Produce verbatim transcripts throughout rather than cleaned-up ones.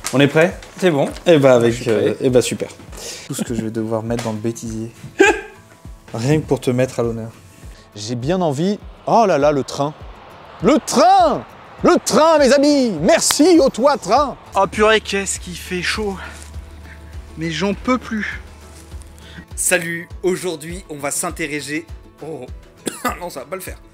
On est prêt? C'est bon. Et bah avec, euh, et bah super. Tout ce que je vais devoir mettre dans le bêtisier. Rien que pour te mettre à l'honneur. J'ai bien envie... Oh là là, le train. Le train! Le train, mes amis! Merci au toit train! Oh purée, qu'est-ce qui fait chaud. Mais j'en peux plus. Salut, aujourd'hui on va s'interroger... Oh non, ça va pas le faire.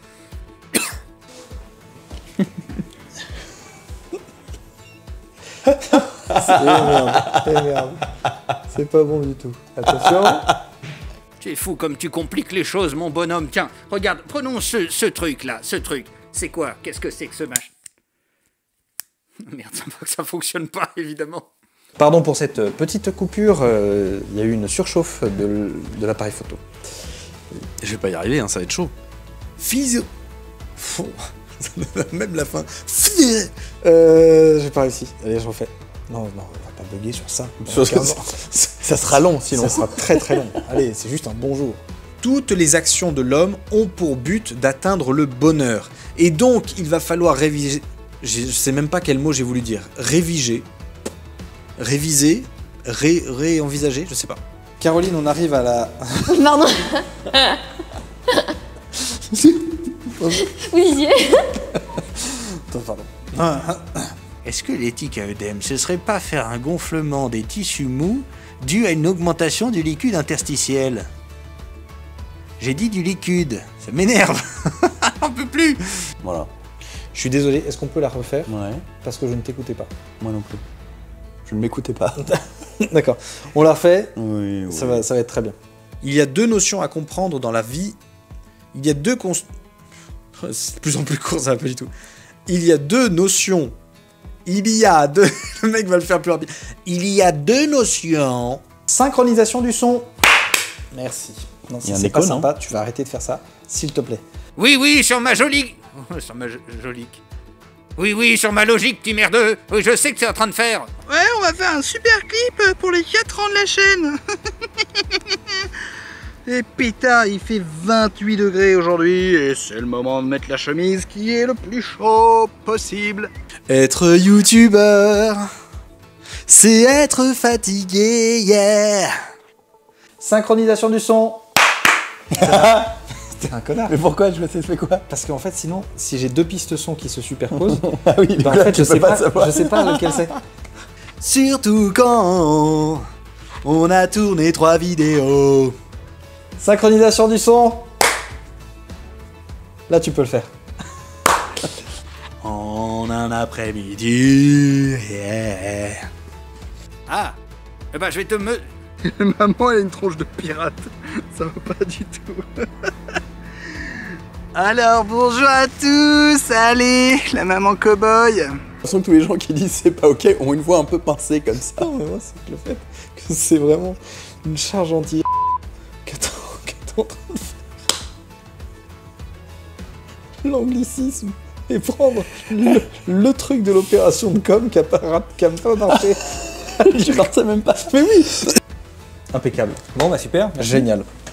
Eh merde, eh merde. C'est pas bon du tout. Attention. Tu es fou comme tu compliques les choses, mon bonhomme. Tiens, regarde, prenons ce, ce truc-là, ce truc. C'est quoi? Qu'est-ce que c'est que ce machin? Merde, ça, ça fonctionne pas, évidemment. Pardon pour cette petite coupure, il euh, y a eu une surchauffe de, de l'appareil photo. Je vais pas y arriver, hein, ça va être chaud. Physio. Même la fin. Euh, j'ai pas réussi. Allez, je refais. Non, non, on va pas bugger sur ça. Sur ça, ça sera long sinon. Ça sera très très long. Allez, c'est juste un bonjour. Toutes les actions de l'homme ont pour but d'atteindre le bonheur. Et donc, il va falloir réviser... Je sais même pas quel mot j'ai voulu dire. Réviger. Réviser. Ré... Réenvisager, je sais pas. Caroline, on arrive à la... Pardon. Oui, j'y ai. Attends, pardon. Est-ce que l'éthique à œdème, ce serait pas faire un gonflement des tissus mous dû à une augmentation du liquide interstitiel? J'ai dit du liquide, ça m'énerve. On peut plus. Voilà. Je suis désolé, est-ce qu'on peut la refaire? Ouais. Parce que je ne t'écoutais pas. Moi non plus. Je ne m'écoutais pas. D'accord. On la refait. Oui, oui. Ça va, ça va être très bien. Il y a deux notions à comprendre dans la vie. Il y a deux cons... C'est de plus en plus court, ça va pas du tout. Il y a deux notions. Il y a deux... Le mec va le faire plus rapide. Il y a deux notions. Synchronisation du son. Merci. Non, Il y a un c'est écho, pas non? sympa, tu vas arrêter de faire ça, s'il te plaît. Oui, oui, sur ma jolie... sur ma jo- jolique. Oui, oui, sur ma logique, petit merdeux. Oui, je sais que tu es en train de faire. Ouais, on va faire un super clip pour les quatre ans de la chaîne. Et pétard, il fait vingt-huit degrés aujourd'hui et c'est le moment de mettre la chemise qui est le plus chaud possible. Être youtubeur, c'est être fatigué, yeah. Synchronisation du son. T'es un connard. Mais pourquoi? Je me sais fait quoi? Parce qu'en fait, sinon, si j'ai deux pistes son qui se superposent, Ah oui, bah, en là, fait, tu je peux sais pas pas, savoir. je sais pas lequel c'est. Surtout quand on a tourné trois vidéos. Synchronisation du son. Là, tu peux le faire. En un après-midi, yeah. Ah, eh ben je vais te me... Maman, elle a une tronche de pirate. Ça va pas du tout. Alors, bonjour à tous. Allez, la maman cow-boy. J'ai l'impression que tous les gens qui disent c'est pas ok ont une voix un peu pincée comme ça. Non, mais moi, c'est que le fait que c'est vraiment une charge anti que t'es en train de faire. L'anglicisme. Et prendre le, le truc de l'opération de com qui a pas, qui a pas marché. Je partais même pas. Mais oui. Impeccable. Bon, bah super. Merci. Génial.